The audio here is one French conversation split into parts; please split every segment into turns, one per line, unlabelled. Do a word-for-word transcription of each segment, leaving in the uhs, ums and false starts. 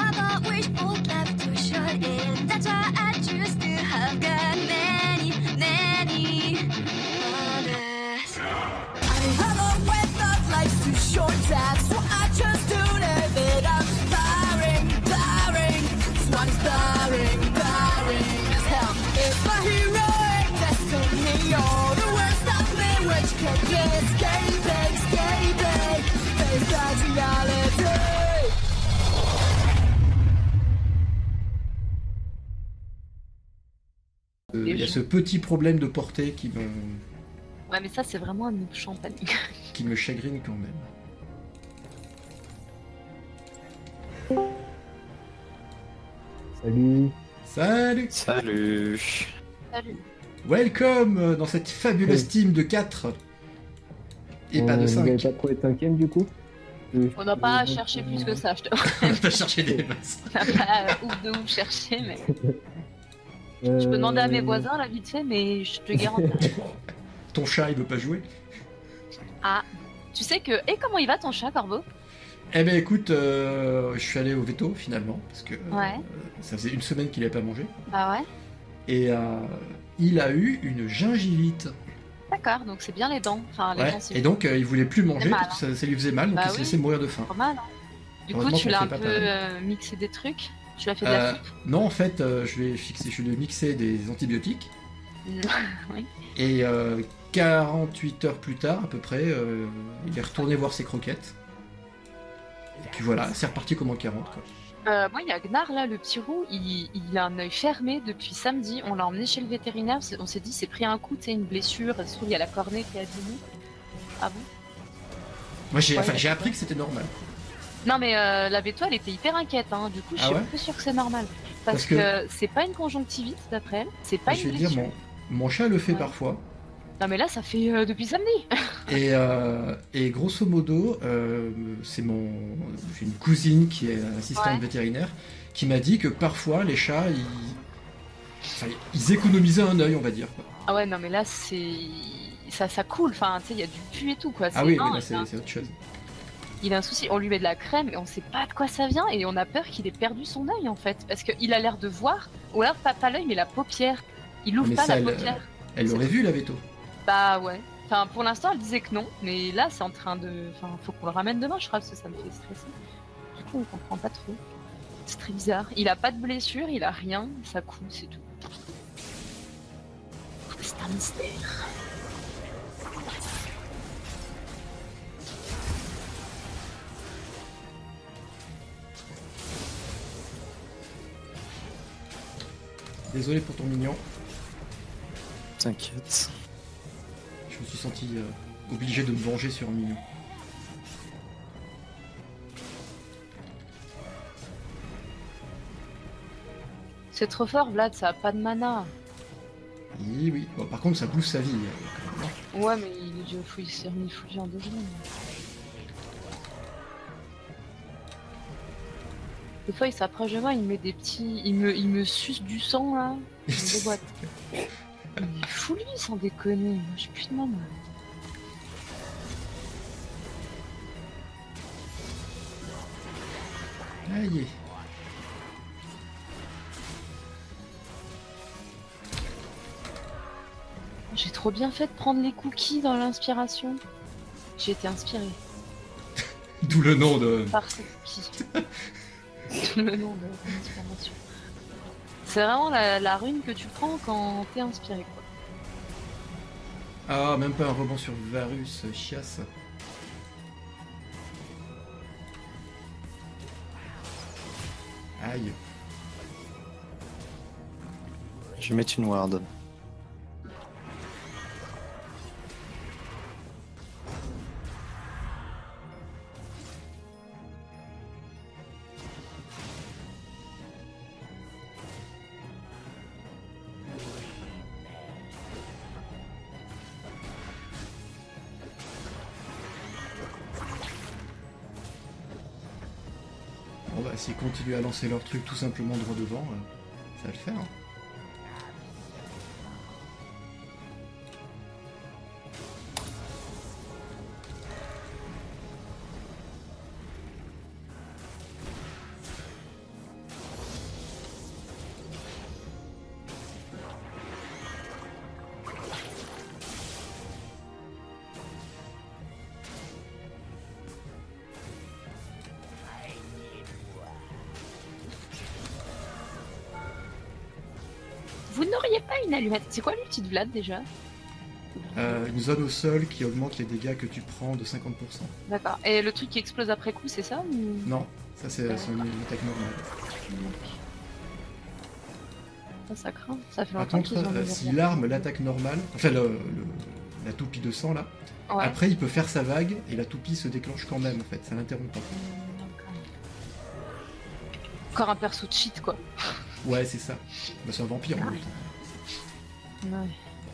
have a wishful left to shut in. That's why I choose to have got many, many others. I have a width of life's too short, that's why I choose to live it up. Boring, boring, this one is boring, boring as hell. It's my heroic destiny, all the worst of me, which can be escaping, escaping, face that reality.
Euh, Il y a ce petit problème de portée qui me,
Ouais, mais ça, c'est vraiment un champagne.
qui me chagrine quand même.
Salut.
Salut.
Salut.
Salut.
Welcome dans cette fabuleuse team de quatre. Et pas de
Euh, Vous
cinq.
n'avez pas trouvé de cinquième du coup Euh,
On n'a pas cherché plus que ça, je te
On va chercher des masses.
On n'a pas euh, ouf de ouf cherché, mais... Je peux demander à mes voisins, là, vite fait, mais je te garantis.
Ton chat, il veut pas jouer?
Ah, tu sais que... Et comment il va, ton chat, Corbeau?
Eh ben écoute, euh, je suis allé au veto finalement, parce que euh,
Ouais.
ça faisait une semaine qu'il avait pas mangé.
Bah ouais.
Et euh, il a eu une gingivite.
D'accord, donc c'est bien les dents. Enfin, les
Ouais.
dents, c'est
Et donc euh, il voulait plus manger,
mal,
parce que ça, ça lui faisait mal, donc
Bah
il se
oui.
laissait mourir de faim.
pas mal, hein. Du coup,
Heureusement
tu
qu'on
l'as
fait
un
pas
peu
pareil.
euh, mixé des trucs. Tu l'as fait de la
Euh,
soupe.
non, en fait, euh, je vais fixer, je vais mixer des antibiotiques.
Oui.
Et euh, quarante-huit heures plus tard, à peu près, euh, il est retourné voir ses croquettes. Et puis voilà, c'est reparti comme en quarante, quoi.
Euh, moi, il y a Gnar, là, le petit roux, il, il a un œil fermé depuis samedi. On l'a emmené chez le vétérinaire. c'est- On s'est dit, c'est pris un coup, tu sais, une blessure. Ça se trouve, il y a la cornée qui a abîmée. Ah bon?
Moi, j'ai
Ouais,
enfin, j'ai
d'accord.
appris que c'était normal.
Non, mais euh, la Véto, elle était hyper inquiète. Hein. Du coup, je
Ah
suis
ouais
un peu sûre que c'est normal. Parce,
Parce
que,
que-
c'est pas une conjonctivite, d'après elle. C'est pas
Je
une
vais dire,
blessure.
mon, mon chat le fait
Ouais.
parfois.
Non, mais là, ça fait euh, depuis samedi.
Et, euh, et grosso modo, euh, c'est mon, j'ai une cousine qui est assistante
Ouais.
vétérinaire qui m'a dit que parfois les chats, ils, enfin, ils économisaient un œil, on va dire, quoi.
Ah ouais, non, mais là, c'est... Ça, ça coule. Enfin, tu sais, il y a du pu et tout, quoi.
Ah
C'est-
oui,
non,
mais là
il
c'est
a un-
c'est autre chose.
Il a un souci, on lui met de la crème et on sait pas de quoi ça vient et on a peur qu'il ait perdu son œil en fait. Parce qu'il a l'air de voir, ou alors pas, pas l'œil mais la paupière. Il ouvre
Mais
pas
ça,
la
elle-
paupière.
Elle
C'est
l'aurait vu, la veto.
Bah ouais. Enfin pour l'instant elle disait que non, mais là c'est en train de... Enfin faut qu'on le ramène demain je crois parce que ça me fait stresser. Du coup on comprend pas trop. C'est très bizarre. Il a pas de blessure, il a rien, ça coule, c'est tout. C'est un mystère.
Désolé pour ton mignon.
T'inquiète.
Je me suis senti euh, obligé de me venger sur un mignon.
C'est trop fort Vlad, ça a pas de mana.
Oui, oui. Bon, par contre, ça bouffe sa vie. euh, quand même, hein.
Ouais mais il est déjà fou, il s'est remis foutu en deux secondes. Des fois, il s'approche de moi, il met des petits... Il me, il me suce du sang, là. Il me déboîte. Il est fou, lui, sans déconner. Moi, j'ai plus de mana.
Aïe.
J'ai trop bien fait de prendre les cookies dans l'inspiration. J'ai été inspirée
D'où le nom de...
par ces cookies. Tout le nom de l'inspiration. C'est vraiment la, la rune que tu prends quand t'es inspiré, quoi.
Ah, même pas un rebond sur Varus, chiasse. Aïe.
Je vais mettre une ward.
Bon bah s'ils continuent à lancer leur truc tout simplement droit devant, euh, ça va le faire. Hein.
Vous n'auriez pas une allumette? C'est quoi l'ulti de Vlad déjà?
Euh, une zone au sol qui augmente les dégâts que tu prends de cinquante pour cent.
D'accord. Et le truc qui explose après coup, c'est ça ou...
Non, ça c'est c'est une une attaque normale.
Ça, ça craint. Ça fait
Par
longtemps
contre,
qu'ils ont
euh,
mis
si
la-
l'arme l'attaque normale, enfin le, le- la toupie de sang là,
Ouais.
après il peut faire sa vague et la toupie se déclenche quand même en fait, ça l'interrompt pas.
D'accord. Encore un perso de cheat quoi.
Ouais, c'est ça. Bah, c'est un vampire en même temps.
Ouais.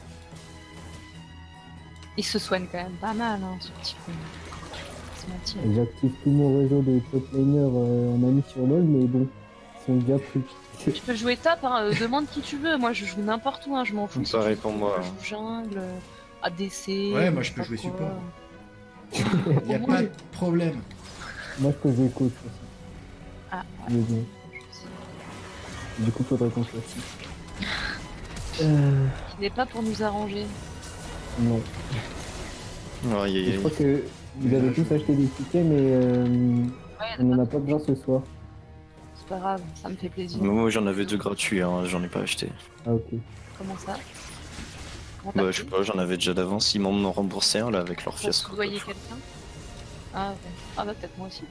Il se soigne quand même pas mal, hein, ce petit peu. Faut se mentir.
J'active tout mon réseau de top laners euh, en ami sur LoL, mais bon, ils sont déjà pris.
Tu peux jouer top, hein, euh, demande qui tu veux. Moi je joue n'importe où, hein, je m'en fous. si
Pareil
tu
pour
veux,
moi.
Je joue jungle, euh, A D C.
Ouais, moi,
euh,
je peux
sais pas
jouer
quoi.
support. Il y a
Au
pas
moins-
de problème.
Moi, je peux jouer coach aussi.
Ah,
Mais bon, du coup, faudrait qu'on soit six. Euh,
il n'est pas pour nous arranger.
non.
Aïe, aïe,
Je
aïe.
crois que vous avez tous acheté des tickets, mais euh,
Ouais,
on n'en a pas besoin ce soir.
c'est pas grave, ça me fait plaisir.
Moi j'en avais deux gratuits, hein, j'en ai pas acheté.
Ah, ok.
Comment ça Comment t'as
Bah je sais
fait
pas, j'en avais déjà d'avance, ils m'en ont remboursé un là avec leur
Pour
fiasco.
soudoyer quelqu'un? Ah ouais. Ah bah peut-être moi aussi.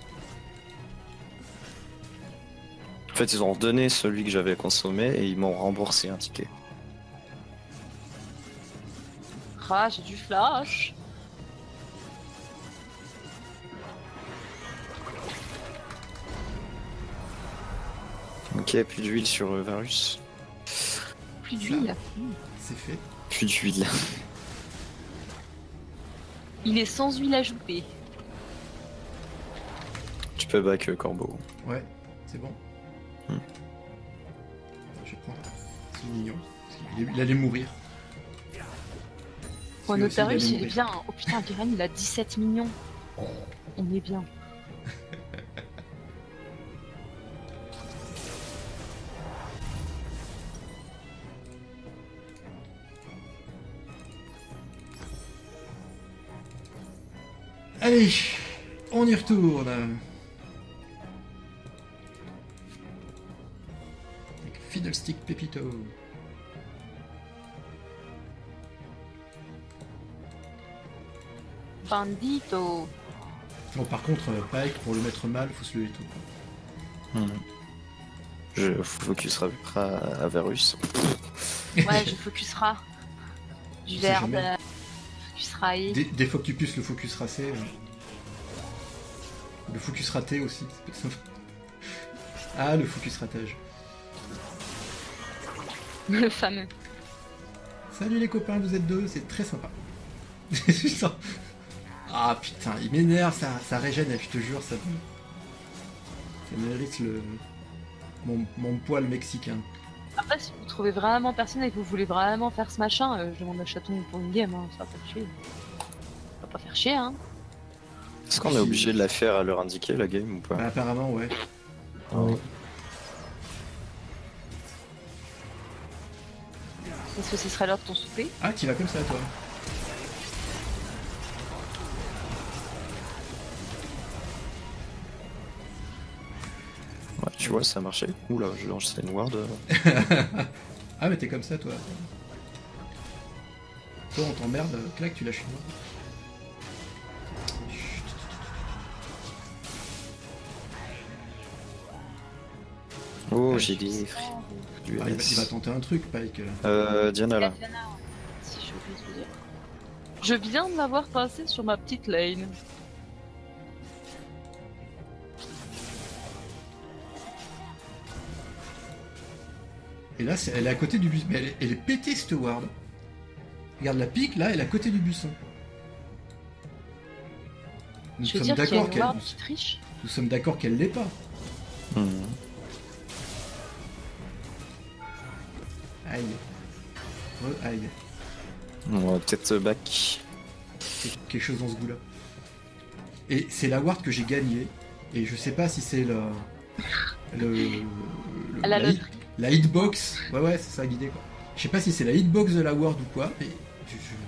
En fait ils ont redonné celui que j'avais consommé et ils m'ont remboursé un ticket.
Ah, j'ai du flash.
Ok, plus d'huile sur euh, Varus.
Plus d'huile.
C'est fait.
Plus d'huile.
Il est sans huile ajoutée.
Tu peux back euh, Corbeau.
Ouais, c'est bon.
Hmm.
Je vais prendre. C'est mignon. Il, est- il allait mourir.
Bon,
Celui-là aussi,
Notarus,
allait
il est
mourir.
bien. Oh putain, Viren, il a dix-sept millions. On est bien.
Allez, on y retourne. Avec Fiddlestick Pepito.
Bandito.
Bon, par contre, euh, Pike, pour le mettre mal, faut se lever tôt. quoi.
Hmm. Je focusera à, à Varus.
Ouais, je focusera. Du
Je sais
verbe.
jamais.
euh, Focusera.
Des, des fois que tu puisses le focus racé. euh. Le focus raté aussi. ça peut être sympa. Ah, le focus ratage.
Le fameux.
Salut les copains, vous êtes deux, c'est très sympa. Putain. Ah putain, il m'énerve, ça, ça régène, je te jure, ça, ça mérite le mon, mon poil mexicain.
Après, si vous trouvez vraiment personne et que vous voulez vraiment faire ce machin, euh, je demande à Chaton pour une game, hein, ça va pas faire chier. Ça va pas faire chier, hein.
Est-ce qu'on est obligé de la faire à leur indiquer la game ou pas?
Bah, apparemment, ouais.
Ouais.
Est-ce que ce serait l'heure de ton souper?
Ah, tu vas comme ça, toi.
Ouais, tu vois, ça a marché. Oula, je lance une ward.
Ah, mais t'es comme ça, toi. Toi, on t'emmerde, clac, tu lâches une main. Chut.
Oh,
Ouais,
j'ai
je
dit.
sais.
Du
Ah, il, va, il va
S.
tenter un truc, Pike. là.
Euh, Diana là.
Si je veux te dire. Je viens de l'avoir passé sur ma petite lane.
Et là, c'est- elle est à côté du buisson. Mais elle est, elle est pétée, cette ward. Regarde la pique, là, elle est à côté du buisson. Nous
Je veux
sommes
dire qu'il y a
d'accord
une
qu'elle
ward qui triche.
nous sommes d'accord qu'elle l'est pas.
Hmm.
Aïe. Re aïe.
On va peut-être back.
C'est quelque chose dans ce goût-là. Et c'est la ward que j'ai gagnée. Et je sais pas si c'est le. le, le-
Elle a
la,
le
hit- la hitbox. Ouais, ouais, c'est ça, guidé quoi. Je sais pas si c'est la hitbox de la ward ou quoi, mais. je- je-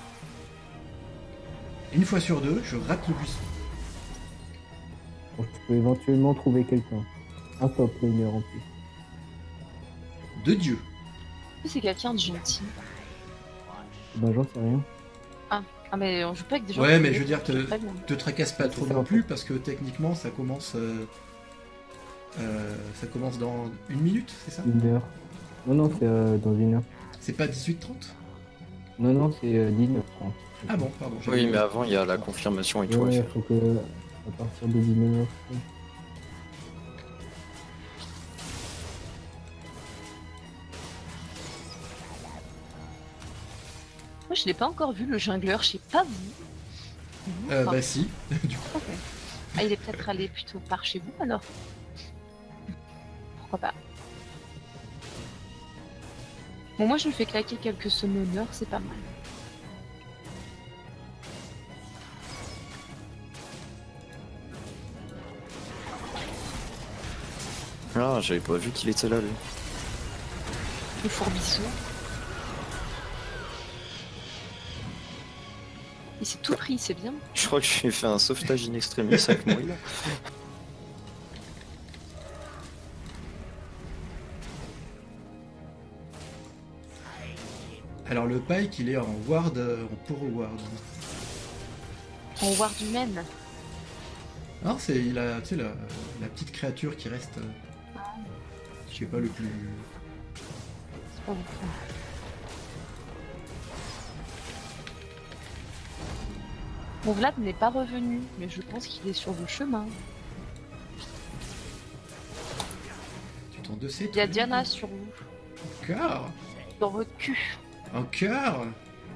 Une fois sur deux, je rate le buisson.
Bon, tu peux éventuellement trouver quelqu'un. Un top laner en plus.
De Dieu.
que c'est quelqu'un de gentil?
Ben j'en sais rien.
Ah mais on joue pas avec des gens...
Ouais,
qui-
mais je veux dire, te,
Très bien.
te tracasse pas
C'est
trop
ça,
non
en
plus
fait.
parce que techniquement ça commence euh, euh, ça commence dans une minute, c'est ça?
Une heure. Non, non, c'est euh, dans une heure.
C'est pas dix-huit trente?
Non, non, c'est euh, dix-neuf trente.
Ah bon, pardon. j'avais-
Oui, mais avant, il y a la confirmation et tout à
Ouais,
faire.
faut que à partir de dix-neuf heures.
Moi je l'ai pas encore vu le jungleur, je sais pas vous. Vous,
Euh,
enfin,
bah si, du coup.
ok. Ah il est peut-être allé plutôt par chez vous alors. Pourquoi pas. Bon moi je me fais claquer quelques summoners, c'est pas mal.
Ah, j'avais pas vu qu'il était là, lui.
Le fourbissou. Il s'est tout pris, c'est bien.
Je crois que j'ai fait un sauvetage in extremis avec moi, là.
Alors le Pike, il est en ward, euh, en poro ward.
En ward humaine.
Non, c'est il a, tu sais, la, la petite créature qui reste, euh, je sais pas, le plus...
C'est pas beaucoup. Bon, Vlad n'est pas revenu, mais je pense qu'il est sur le chemin.
Tu t'en de sais,
Il y a
toi,
Diana
lui
sur vous,
Encore
dans votre cul.
Encore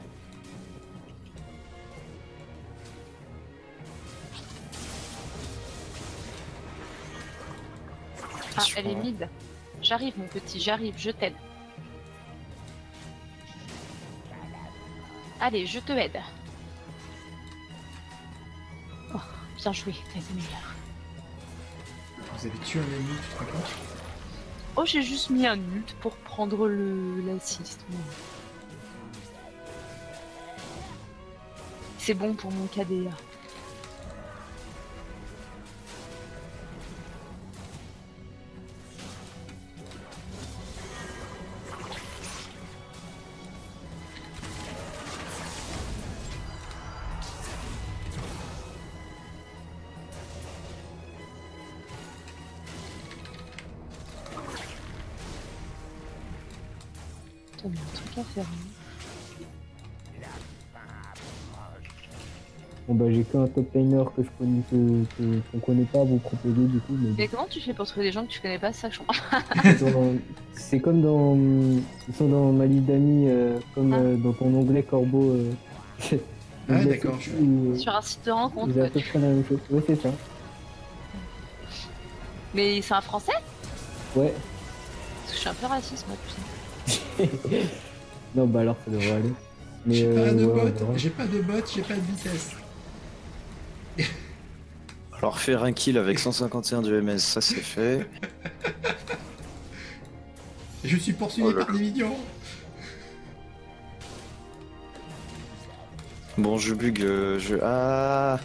Ah, elle est mid. J'arrive, mon petit, j'arrive, je t'aide. Allez, je te aide. Oh, bien joué, t'as été meilleur.
Vous avez tué un ennemi, tu te rends compte?
Oh, j'ai juste mis un ult pour prendre le l'assist. C'est bon pour mon K D A. Attends, il y a un truc à faire. hein.
Bon bah j'ai qu'un top laner que je connais que, que- qu'on connaît pas à vous proposer du coup, mais
Mais comment tu fais pour trouver des gens que tu connais pas, ça change.
dans- c'est comme dans ils sont dans ma liste d'amis euh, comme
Ah.
euh, dans ton onglet Corbeau. Euh,
Ah, d'accord, je-
où, euh,
Sur un site de rencontre.
vous avez à
ouais.
peu près la même chose. Ouais c'est ça.
Mais c'est un français?
Ouais.
Parce que je suis un peu raciste, moi, putain.
Non bah alors ça devrait aller. Mais
J'ai pas
euh,
de
ouais, on
bot,
verra.
j'ai pas de bot, j'ai pas de vitesse.
Alors, faire un kill avec cent cinquante et un de M S, ça c'est fait.
Je suis poursuivi
Oh là
par
là.
des minions.
Bon, je bug, euh, je... Ah.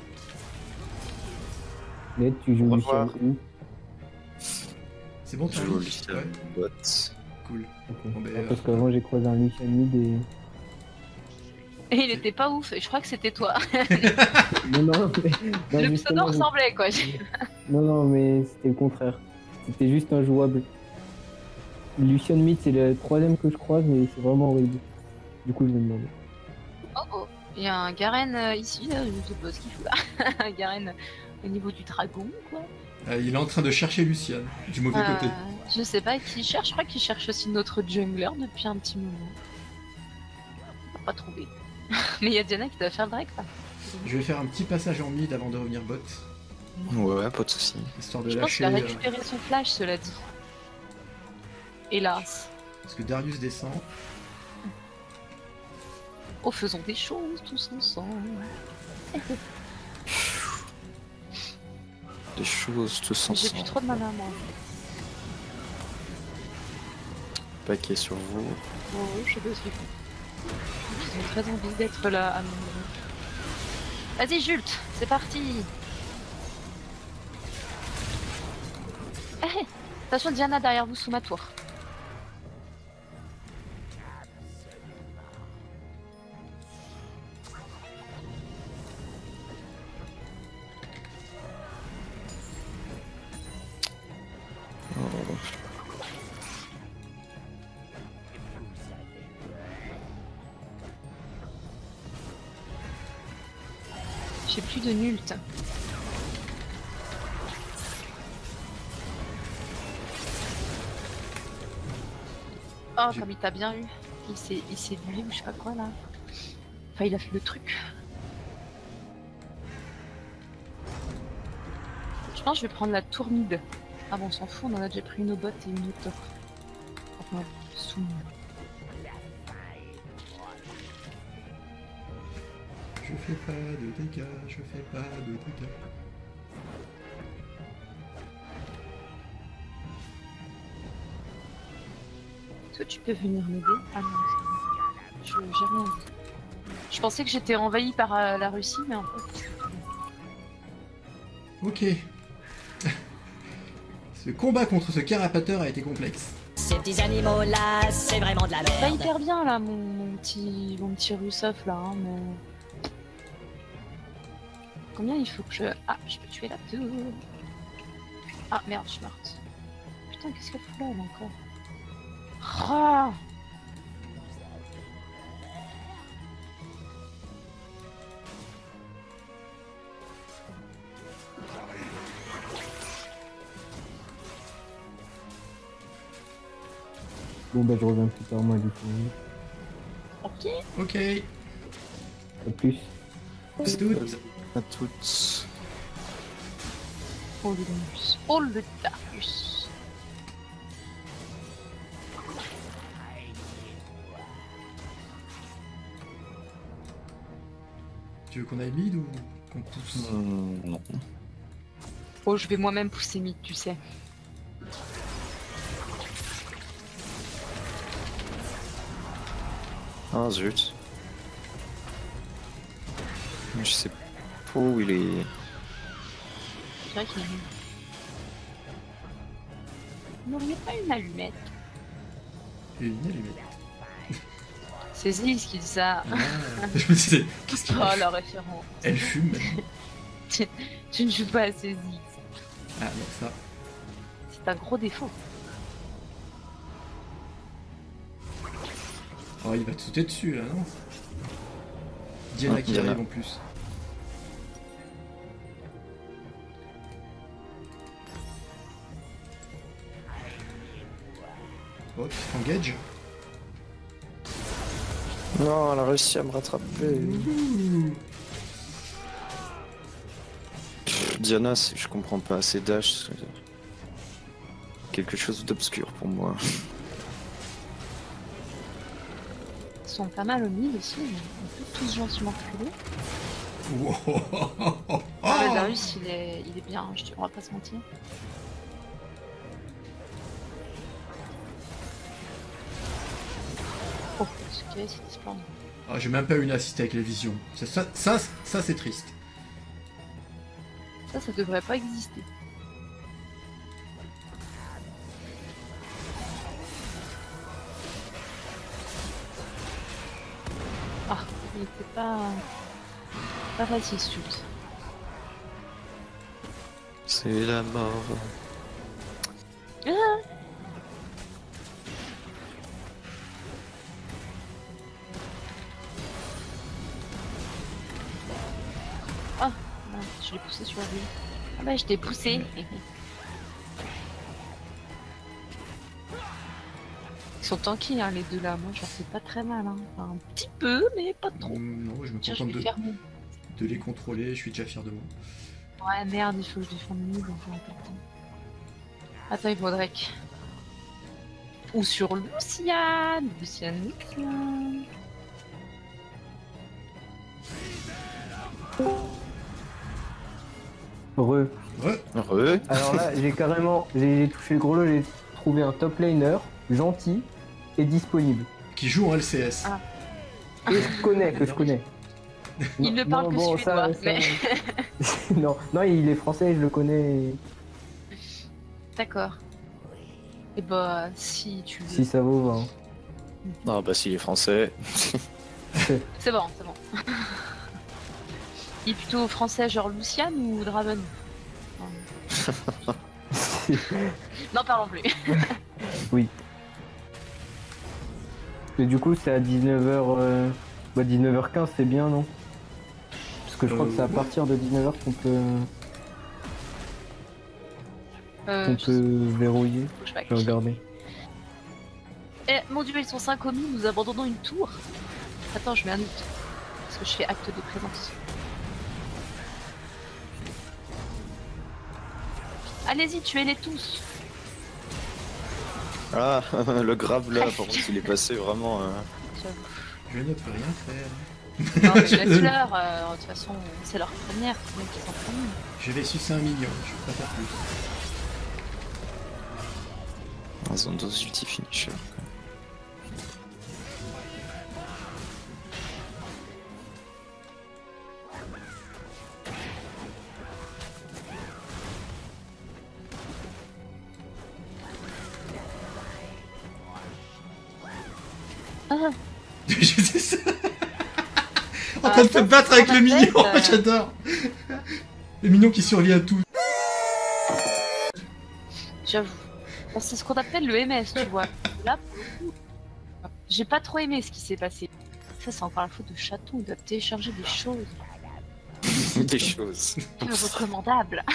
Ned, tu joues
Au
Lucien
revoir.
où?
C'est bon, tu
Je
as
joue au
dit?
Lucien
Ouais,
bot.
cool.
Ok.
Bon, ben,
Ah,
euh,
parce qu'avant j'ai croisé un Lucien mid et.
Et il était pas ouf, et je crois que c'était toi.
Non non mais. non,
Le
justement,
pseudo
je-
ressemblait, quoi.
Non, non, mais c'était le contraire. C'était juste injouable. Lucian Mid, c'est le troisième que je croise, mais c'est vraiment horrible. Du coup, je me demandais.
Oh oh, il y a un Garen euh, ici, là, je sais pas ce qu'il fout là. Un Garen au niveau du dragon, quoi.
euh, il est en train de chercher Lucian, du mauvais
Euh,
côté.
je sais pas qui il cherche, je crois qu'il cherche aussi notre jungler depuis un petit moment. On n'a pas trouvé. Mais il y a Diana qui doit faire le break, là.
Je vais faire un petit passage en mid avant de revenir bot,
Ouais, ouais, pas de soucis.
histoire de
Je pense qu'il
lâcher.
a
euh,
récupéré son flash, cela dit. Hélas.
parce que Darius descend.
Oh, faisons des choses tous ensemble.
Des choses tous
J'ai plus
ensemble.
trop de mana, moi.
Paquet sur vous.
Oh, je sais pas ce qu'ils font. Ils ont très envie d'être là à mon moment. Vas-y, Jult, c'est parti. Eh, attention, Diana derrière vous sous ma tour. J'ai plus de nult. Oh,
J'ai-
comme il t'a bien eu. Il s'est il s'est bué ou je sais pas quoi là. Enfin, il a fait le truc. Je pense que je vais prendre la tour mid. Ah bon, on s'en fout, on en a déjà pris une au bot et une au top. Enfin, sous.
Je fais pas de dégâts, je fais pas de dégâts.
Est-ce que tu peux venir m'aider? Ah non, c'est bon. Je j'ai rien dit. Je pensais que j'étais envahie par euh, la Russie, mais en fait.
Ok. Ce combat contre ce carapateur a été complexe.
Ces petits animaux là, c'est vraiment de la
Pas
merde.
hyper bien là, mon, mon petit mon petit Russoff là, hein, mais. Combien il faut que je. Ah, je peux tuer la tour. Ah merde, je suis morte. Putain, qu'est-ce qu'elle fout là, elle encore? Ah.
Bon bah je reviens plus tard moi du coup.
Ok.
Ok.
À plus.
C'est tout.
À toutes.
Oh le Darius. Oh le Darius.
Tu veux qu'on aille mid ou qu'on pousse?
Hmm, non.
Oh, je vais moi-même pousser mid, tu sais.
Ah zut. Je sais pas où il est.
C'est vrai qu'il est. Vous n'auriez pas une allumette?
Et une allumette.
C'est Ziz qui dit ça.
Ah, je me disais, qu'est-ce qu'il
Oh
a?
la référence.
Elle fume.
Tu ne joues pas assez Ziz.
Ah non, ça.
C'est un gros défaut.
Oh, il va te sauter dessus là, non? Diana
Ah,
qui
Diana.
arrive en plus. Oh, tu t'engages?
Non, elle a réussi à me rattraper.
Ouh.
Pff, Diana, c'est- je comprends pas. C'est dash. c'est quelque chose d'obscur pour moi.
Ils sont pas mal au mid aussi, mais on peut tous gentiment reculer.
Wow.
Ah, le Darius, il est, il est bien, je te... on va pas se mentir. Oh, ce qu'il y a, c'était splendide.
Ah, j'ai même pas eu une assist avec les visions. Ça, ça, ça, ça, c'est triste.
Ça, ça devrait pas exister. Ah, il était pas... pas facile ce shoot.
C'est la mort.
Ah. Ah, non, je l'ai poussé sur lui. Ah bah je t'ai poussé. Ils sont tankés hein, les deux là, moi j'en fais pas très mal. Hein. Enfin, un petit peu, mais pas trop.
Mm, non, je me
Tiens, je
contente
vais
de,
faire mon...
de les contrôler, je suis déjà fier de moi.
Ouais merde, il faut que je défende mid, donc c'est important. Attends, il faut Drake. Ou sur Lucian, Lucian, Lucian.
Re.
Ouais,
Heureux.
Alors là j'ai carrément j'ai touché le gros lot, j'ai trouvé un top laner gentil et disponible.
qui joue en L C S.
Ah.
Et je connais, que je connais.
Il ne parle que
bon,
suédois,
ça-
mais...
non, non, il est français, je le connais.
D'accord. Et bah, si tu veux...
Si ça vaut, hein.
Ah bah s'il est français.
C'est bon, c'est bon. Il est plutôt français, genre Lucian ou Draven? Enfin, Non, parlons plus.
Oui. Et du coup, c'est à dix-neuf heures... Euh... Bah, dix-neuf heures quinze, c'est bien, non? Parce que je crois
Euh,
que c'est à
ouais.
partir de dix-neuf heures qu'on peut,
Euh,
qu'on
je-
peut verrouiller.
je sais pas.
Je vais regarder.
Eh, mon dieu, ils sont cinq commis, nous abandonnons une tour. Attends, je mets un doute. Parce que je fais acte de présence. Allez-y, tuez-les tous.
Ah, le grave là, par contre, il est passé vraiment. euh,
J'avoue.
Je ne peux rien faire.
Non, mais laisse-leur. euh, De toute façon, c'est leur première. C'est bien qu'ils s'en prennent.
Je vais sucer un million, je peux pas faire plus.
Ils ont deux ulti finisher.
Ah,
Je sais ça. En
Ah,
train de se
ça,
battre
c'est
avec
dans
le
ma
mignon,
tête, euh.
j'adore. Le mignon qui survit à tout.
j'avoue. Bon, c'est ce qu'on appelle le M S, tu vois. Là, pour le coup, j'ai pas trop aimé ce qui s'est passé. Ça, c'est encore la faute de Chaton. Il doit télécharger des choses
Des choses.
peu recommandables.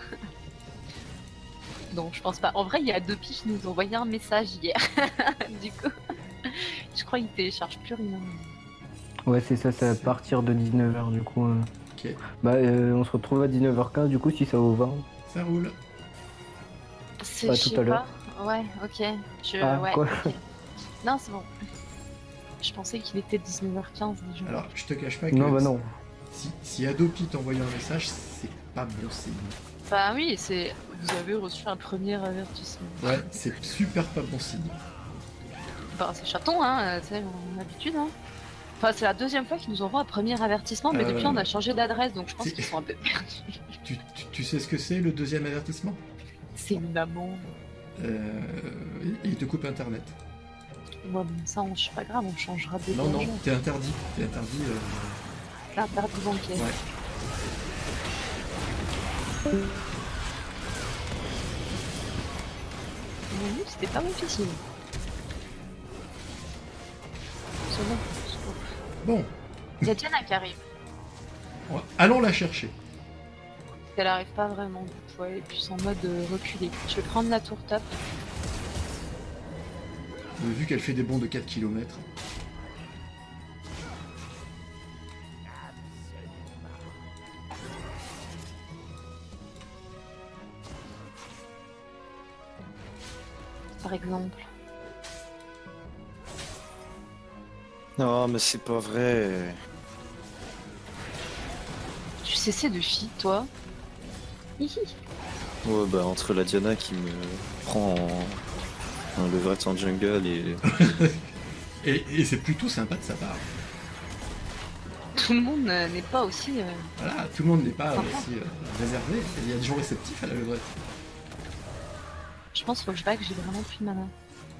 Non, je pense pas. En vrai, il y a deux piches qui nous ont envoyé un message hier. Du coup, je crois qu'ils téléchargent plus rien.
Ouais, c'est ça, c'est à partir de dix-neuf heures, du coup. euh.
Ok,
Bah, euh, on se retrouve à dix-neuf heures quinze, du coup, si ça vous va.
ça roule.
C'est
Pas
je
tout
sais
à l'heure.
pas. Ouais, ok. Je...
Ah,
ouais,
quoi
ok. Non, c'est bon. Je pensais qu'il était dix-neuf heures quinze déjà.
Alors, je te cache pas que
Non, bah non.
si, si Adopi t'envoie un message, c'est pas bon signe.
Bah oui, c'est. Vous avez reçu un premier avertissement.
Ouais, c'est super pas bon signe.
Bah, c'est chaton, hein, euh, tu sais, on a l'habitude, hein. Enfin, c'est la deuxième fois qu'ils nous envoient un premier avertissement, mais
Euh,
depuis on a changé d'adresse, donc je pense
c'est-
qu'ils sont un peu perdus.
Tu, tu- tu sais ce que c'est le deuxième avertissement?
C'est une maman.
euh, Il te coupe internet.
Ouais, mais ça, on... c'est pas grave, on changera de
Non, non, t'es interdit. T'es interdit. euh,
C'est interdit bancaire.
Ouais.
Oui, c'était pas difficile. C'est bon, c'est bon.
Bon,
Il y a Diana qui arrive.
on va- allons la chercher.
Elle arrive pas vraiment, du coup, elle est plus en mode euh, reculé. Je vais prendre la tour top.
Euh, Vu qu'elle fait des bonds de quatre kilomètres.
Par exemple.
Non, mais c'est pas vrai.
Tu sais, c'est de filles, toi. Hihi.
Ouais, bah, entre la Diana qui me prend en, en levrette en jungle et.
Et, et c'est plutôt sympa de sa part.
Tout le monde euh, n'est pas aussi. euh,
Voilà, tout le monde n'est pas
Sympa.
aussi euh, réservé. Il y a des gens réceptifs à la levrette.
Je pense qu'il faut que je back, j'ai vraiment plus de mana.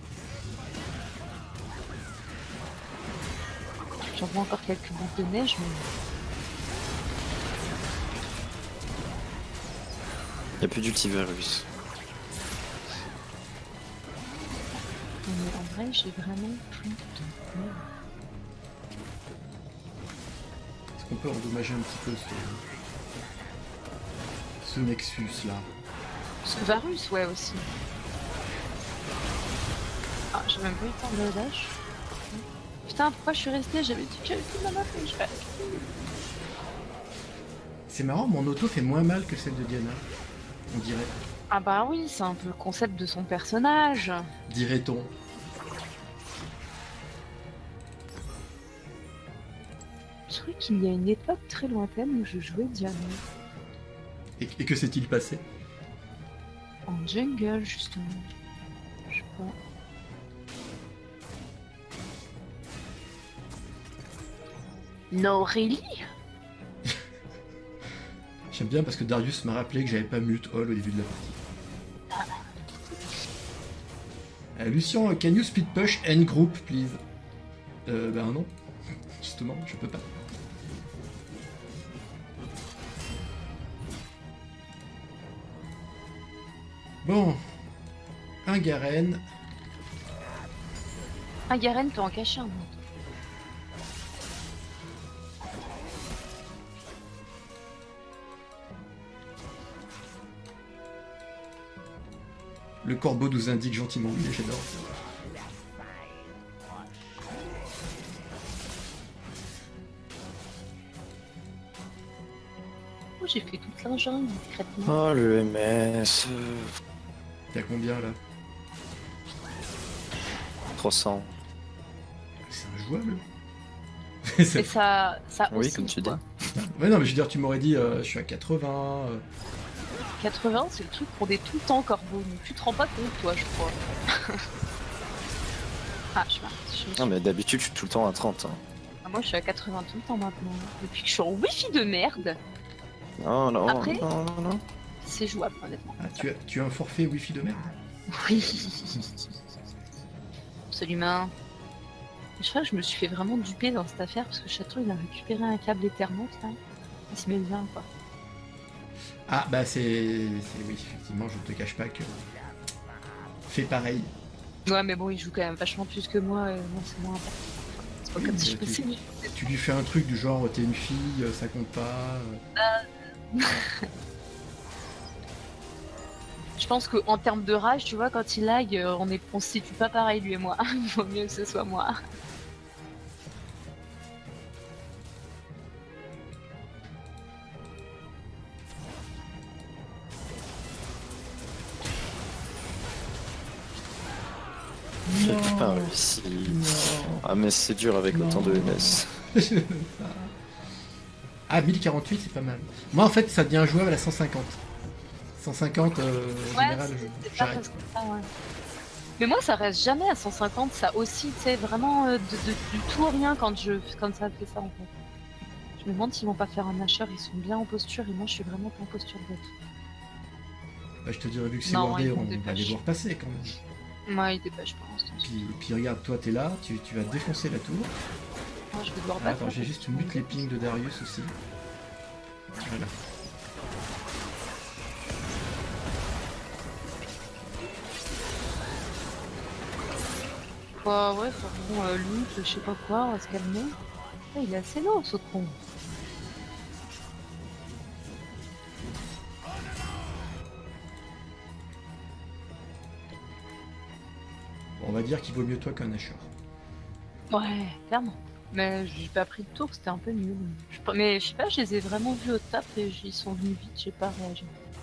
J'envoie encore quelques boules de neige, mais.
Y'a plus d'ultivirus.
mais en vrai, j'ai vraiment plus de mana.
Est-ce qu'on peut endommager un petit peu ce, ce Nexus là?
Ce Varus, ouais, aussi. Ah, j'ai même pas eu le temps de dash. Putain, pourquoi je suis restée? J'avais dit que j'avais plus de mana, faut que je back.
C'est marrant, mon auto fait moins mal que celle de Diana. On dirait.
Ah bah oui, c'est un peu le concept de son personnage.
Dirait-on.
Je crois qu'il y a une époque très lointaine où je jouais Diana.
Et, et que s'est-il passé?
En jungle, justement. Je sais pas. No, really?
J'aime bien parce que Darius m'a rappelé que j'avais pas mute all au début de la partie. Euh, Lucien, can you speed push and group, please? Euh, ben non. Justement, je peux pas. Bon. Un Garen.
Un Garen peut en cacher un.
Le corbeau nous indique gentiment où il est, j'adore.
Oh, j'ai fait toute l'engin discrètement.
Oh, le M S.
T'as combien là?
trois cents.
C'est injouable.
Et ça, ça
Oui,
aussi,
comme tu dis.
quoi.
Ouais, non, mais je veux dire, tu m'aurais dit, euh, je suis à quatre-vingts. euh.
quatre-vingts, c'est le truc qu'on est tout le temps corbeau. Donc tu te rends pas compte, toi, je crois. Ah, je marche. Je me suis-
Non, mais d'habitude, je suis tout le temps à trente. Hein.
Ah, moi, je suis à quatre-vingts tout le temps maintenant. Depuis que je suis en wifi de merde,
Non, non,
Après
non, non, non.
c'est jouable, honnêtement.
Ah, tu as, tu as un forfait wifi de merde?
Oui. Absolument. Je crois que je me suis fait vraiment duper dans cette affaire parce que Château il a récupéré un câble Ethernet là. Il se met bien quoi.
Ah, bah c'est. c'est- Oui, effectivement, je te cache pas que. Fais pareil.
Ouais, mais bon, il joue quand même vachement plus que moi. Et moi, c'est moins important. C'est pas
Oui,
comme si je
mais
passais.
tu- Tu lui fais un truc du genre, t'es une fille, euh, ça compte pas. euh.
Je pense qu'en termes de rage, tu vois, quand il lag, euh, on est, on se situe pas pareil lui et moi. Il vaut mieux que ce soit moi.
J'ai
Non.
pas réussi.
Non.
Ah, mais c'est dur avec
Non.
autant de M S.
Ah, mille quarante-huit, c'est pas mal. Moi, en fait, ça devient jouable à cent cinquante. cent cinquante, euh, en
Ouais,
général,
c'est-
je-
c'est pas
j'arrête.
parce que ça, ouais. Mais moi, ça reste jamais à cent cinquante. Ça aussi, tu sais, vraiment euh, de, de- du tout au rien quand, je, quand ça fait ça en fait. Je me demande s'ils vont pas faire un Asher. Ils sont bien en posture et moi, je suis vraiment pas en posture bête.
Bah, je te dirais, vu que c'est
Non,
wardé,
ils
on
vont
va les
dépêcher.
voir passer quand même.
Moi, il dépêche pas en ce temps.
Puis, puis regarde, toi, t'es là, tu, tu vas défoncer la tour.
Moi, je vais devoir
Ah,
battre.
attends, j'ai juste mute les pings de Darius aussi. Voilà.
Bah ouais, enfin, bon, euh, lui, je sais pas quoi, on va se calmer. Ah, il est assez lent, ce con.
Bon, on va dire qu'il vaut mieux toi qu'un Asher.
Ouais, clairement. Mais j'ai pas pris de tour, c'était un peu nul. Je- Mais je sais pas, je les ai vraiment vus au tap et ils sont venus vite, j'ai pas réagi.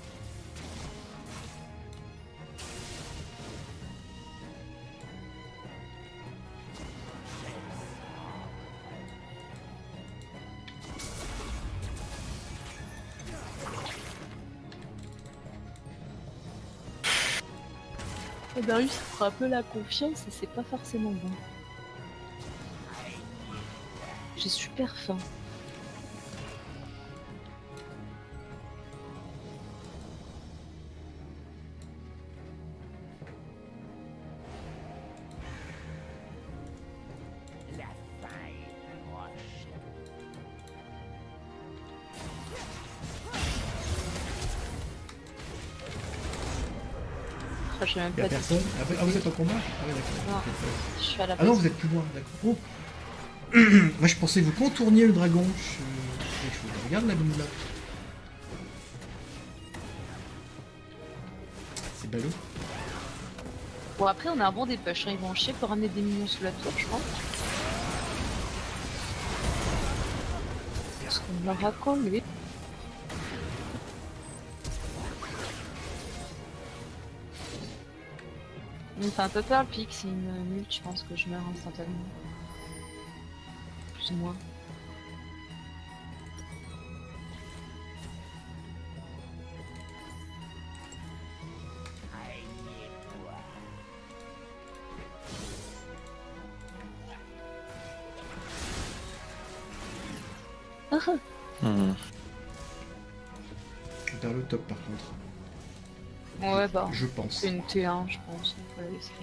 Et Darius fera un peu la confiance et c'est pas forcément bon. J'ai super faim. Ah, j'ai même
Y'a
pas dit.
personne ah, ah, vous êtes en combat? Ah, ouais, d'accord.
Non.
Ok, ça va.
Je suis à la
Ah non,
base.
vous êtes plus loin, d'accord. Oh. Moi, je pensais que vous contourniez le dragon. Je, je regarde la boule là. C'est ballot.
Bon, après, on a un bon dépush, hein. Ils vont en chier pour ramener des minions sous la tour, je pense. Parce qu'on leur a collé. Enfin, total pick, c'est une mute, je pense que je meurs instantanément. Plus ou moins.
Hmm.
Vers le top par contre.
Ouais, bah,
Je pense.
c'est une T un, je pense. On va la laisser.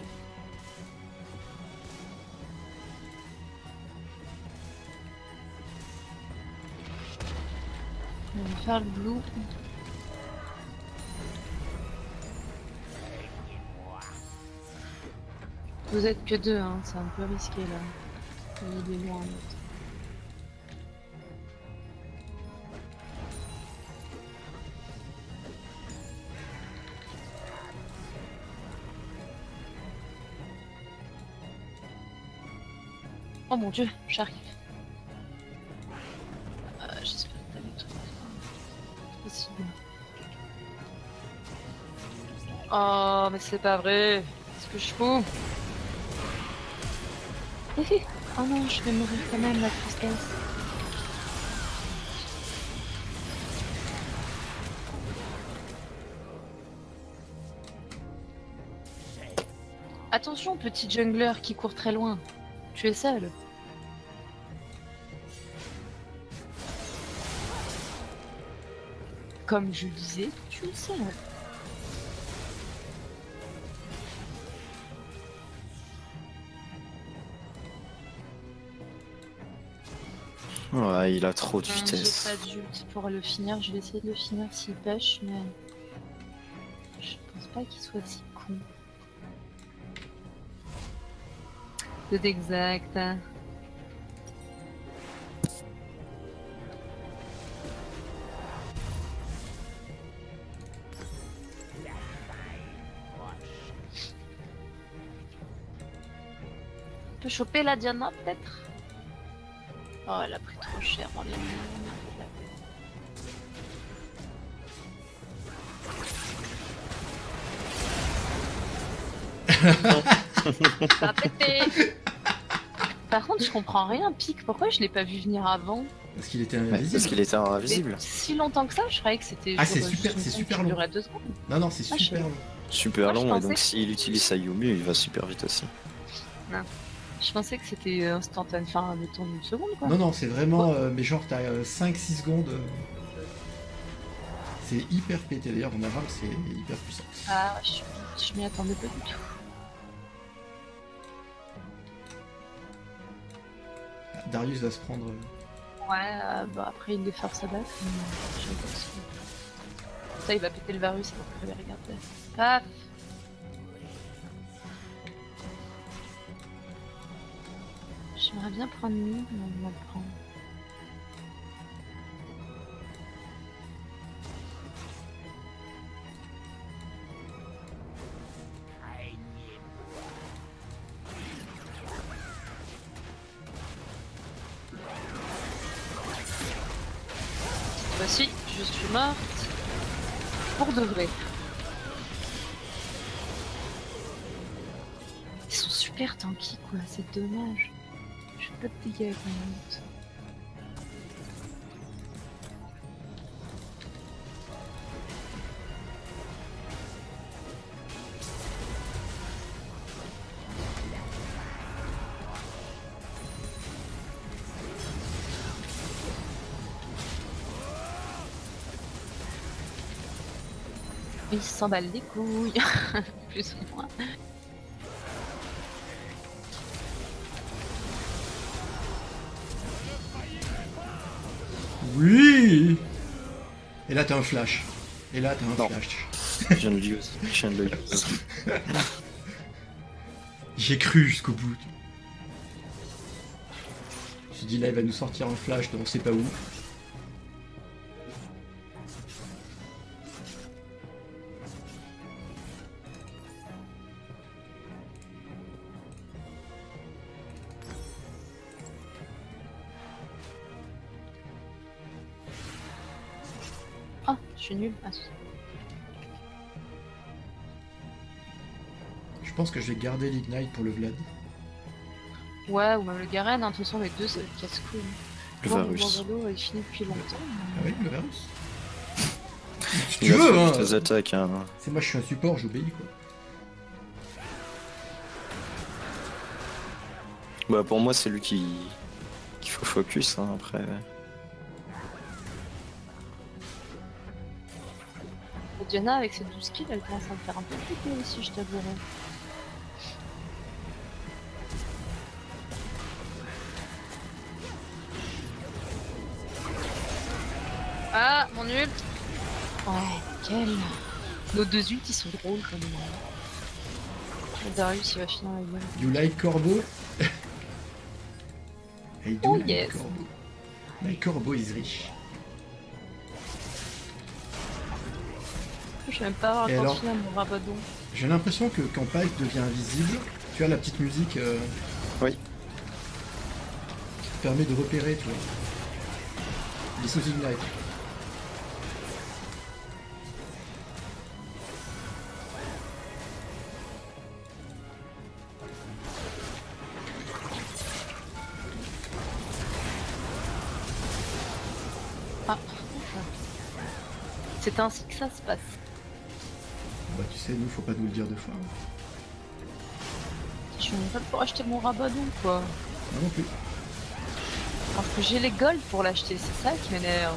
On va faire le blue. Vous êtes que deux, hein, c'est un peu risqué là. Il est loin l'autre. Oh mon dieu, j'arrive. Euh, J'espère que t'as les trucs. C'est possible. Oh, mais c'est pas vrai. Qu'est-ce que je fous? Oh non, je vais mourir quand même, la tristesse. Attention, petit jungler qui court très loin. Tu es seul. Comme je disais, tu es seul.
Ouais, il a trop de
Euh,
vitesse.
J'ai pas d'ult pour le finir. Je vais essayer de le finir s'il push, mais je pense pas qu'il soit si con. C'est exact. On peut choper la Diana peut-être? Oh, elle a pris trop cher dans les Ça a pété. Par contre, je comprends rien, Pic. Pourquoi je l'ai pas vu venir avant?
Parce qu'il était
Ouais,
invisible.
parce qu'il était
Mais
invisible.
si longtemps que ça, je croyais que c'était.
Ah, c'est
genre,
super-
juste une
c'est
seconde
super
qui
long.
durait deux secondes.
Non, non, c'est
Ah, je-
super long.
Super
Moi, je
long, et
pensais
donc
que-
s'il utilise sa Yumi, il va super vite aussi.
Je pensais que c'était instantané, enfin le temps d'une seconde quoi.
Non, non, c'est vraiment. euh, mais genre, t'as cinq six secondes. euh, C'est hyper pété. D'ailleurs, en aval, c'est hyper puissant.
Ah, je, je m'y attendais pas du tout.
Ah, Darius va se prendre. euh,
Ouais, euh, bah après il les force à battre. Mais... je sais pas si- Ça, il va péter le Varus, donc je vais regarder. Paf. J'aimerais bien prendre lui, mais on va le prendre. Cette fois-ci, je suis morte. Pour de vrai. Ils sont super tanky quoi, c'est dommage. Je fais pas de dégâts avec mon ult. Ils s'emballent les couilles, plus ou moins.
Oui. Et là, t'as un flash. Et là, t'as un
Non.
flash.
Je viens de le use. Je viens de le use.
J'ai cru jusqu'au bout. Je me suis dit, là, il va nous sortir un flash de on sait pas où.
Oh, je suis nulle. Ah,
Je pense que je vais garder l'ignite pour le Vlad.
ouais, ou même le Garen, hein, de toute façon, les deux, ça casse-couille.
Le
Bon,
Varus.
Bordeaux, il finit depuis longtemps.
Ah oui, le Varus. Si
Il
tu
a
veux,
fait
hein.
toutes les attaques, hein.
C'est moi, je suis un support, j'obéis quoi.
Bah pour moi c'est lui qui qu'il faut focus hein, après.
Et Diana, avec ses douze kills, elle commence à me faire un peu flipper aussi, je t'avouerai. Ah, mon ult. Oh, quel... Nos deux ults, ils sont drôles quand même. Darius il va finir la gueule.
You like Corbeau? I do
Oh,
like
yes.
Corbeau. My Corbeau is rich.
Je vais même pas avoir
Et
encore
alors
fini mon rabadon.
J'ai l'impression que quand Pike devient invisible, tu as la petite musique euh,
Oui.
qui te permet de repérer, tu vois. Les sous-ignite.
Ah. C'est ainsi que ça se passe.
Bah tu sais, nous faut pas nous le dire deux fois. hein.
Je vais même pas pouvoir acheter mon rabadon quoi.
Moi non plus.
Alors que j'ai les golds pour l'acheter, c'est ça qui m'énerve.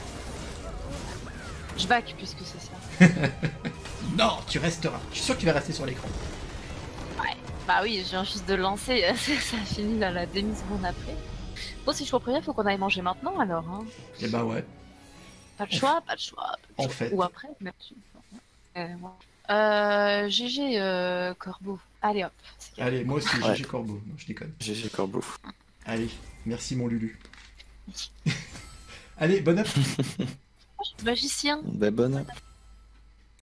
Je back puisque c'est ça.
Non, tu resteras. Je suis sûr que tu vas rester sur l'écran.
Ouais. Bah oui, je viens juste de lancer, ça finit là la demi-seconde après. Bon, si je comprends bien, faut qu'on aille manger maintenant alors. Hein.
Et bah ouais.
Pas de choix, pas de choix. Pas de
En
choix.
fait.
Ou après, merci. Euh, ouais. euh, G G euh, Corbeau. Allez hop. c'est gagné.
Allez, moi aussi,
Ouais.
G G Corbeau. Non, je déconne.
G G Corbeau.
Allez, merci mon Lulu. Allez, bonne app.
Magicien.
Ben bonne app.